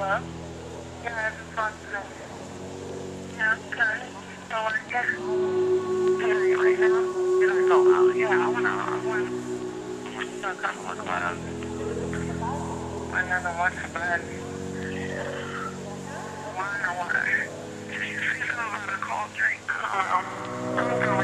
Hello? Yeah, I just talked to them. Yeah, okay. So I guess right now, did I go out? Yeah, I went out. I went to a couple of clubs. And then I went to bed. Why or what? Did you see something about a cold drink? I'm going